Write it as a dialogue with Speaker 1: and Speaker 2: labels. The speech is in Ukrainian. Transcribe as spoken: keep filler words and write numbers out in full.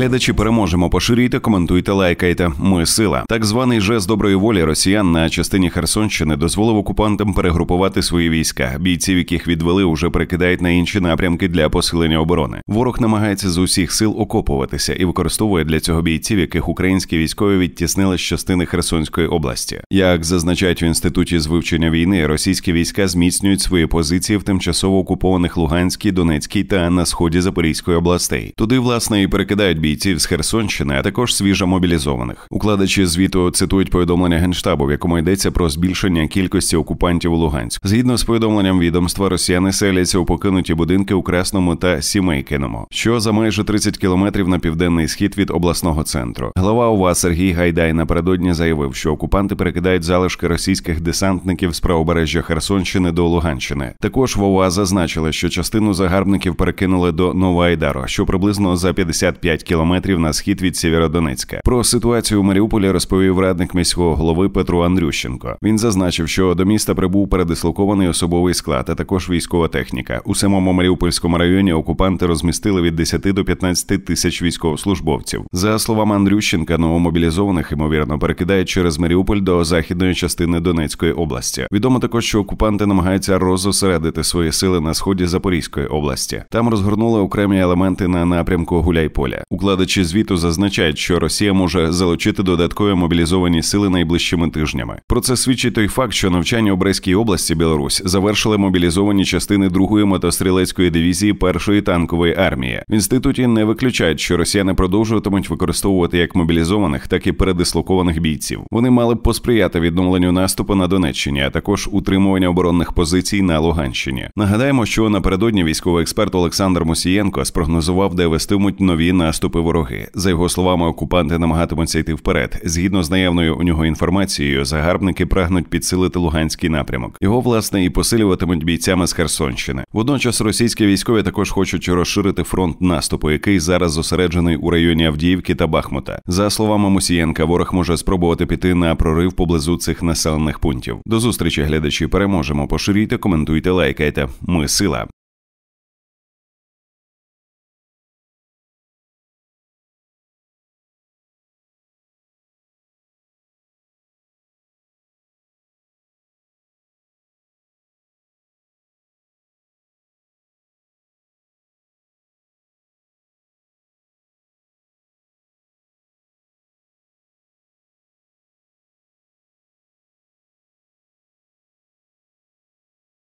Speaker 1: Глядачі, переможемо, поширюйте, коментуйте, лайкайте. Ми сила. Так званий жест доброї волі росіян на частині Херсонщини дозволив окупантам перегрупувати свої війська. Бійців, яких відвели, уже перекидають на інші напрямки для посилення оборони. Ворог намагається з усіх сил окопуватися і використовує для цього бійців, яких українські військові відтіснили з частини Херсонської області. Як зазначають в Інституті з вивчення війни, російські війська зміцнюють свої позиції в тимчасово окупованих Луганській, Донецькій та на сході Запорізької областей. Туди, власне, і перекидають бійців з Херсонщини, а також свіжо мобілізованих. Укладачі звіту цитують повідомлення Генштабу, в якому йдеться про збільшення кількості окупантів у Луганську. Згідно з повідомленням відомства, росіяни селяться у покинуті будинки у Красному та Сімейкиному, що за майже тридцять кілометрів на південний схід від обласного центру. Глава ОВА Сергій Гайдай напередодні заявив, що окупанти перекидають залишки російських десантників з правобережжя Херсонщини до Луганщини. Також в ОВА зазначили, що частину загарбників перекинули до Новоайдару, що приблизно за п'ятдесят п'ять кілометрів на схід від Сєвєродонецька. Про ситуацію у Маріуполі розповів радник міського голови Петро Андрющенко. Він зазначив, що до міста прибув передислокований особовий склад, а також військова техніка. У самому Маріупольському районі окупанти розмістили від десяти до п'ятнадцяти тисяч військовослужбовців. За словами Андрющенка, новомобілізованих, ймовірно, перекидають через Маріуполь до західної частини Донецької області. Відомо також, що окупанти намагаються розосередити свої сили на сході Запорізької області. Там розгорнули окремі елементи на напрямку Гуляйполя. Укладачі звіту зазначають, що Росія може залучити додаткові мобілізовані сили найближчими тижнями. Про це свідчить той факт, що навчання у Брестській області, Білорусь, завершили мобілізовані частини другої мотострілецької дивізії першої танкової армії. В інституті не виключають, що росіяни продовжуватимуть використовувати як мобілізованих, так і передислокованих бійців. Вони мали б посприяти відновленню наступу на Донеччині, а також утримування оборонних позицій на Луганщині. Нагадаємо, що напередодні військовий експерт Олександр Мусієнко спрогнозував, де вестимуть нові наступи вороги. За його словами, окупанти намагатимуться йти вперед. Згідно з наявною у нього інформацією, загарбники прагнуть підсилити Луганський напрямок. Його, власне, і посилюватимуть бійцями з Херсонщини. Водночас російські військові також хочуть розширити фронт наступу, який зараз зосереджений у районі Авдіївки та Бахмута. За словами Мусієнка, ворог може спробувати піти на прорив поблизу цих населених пунктів. До зустрічі, глядачі, переможемо. Поширюйте, коментуйте, лайкайте. Ми сила.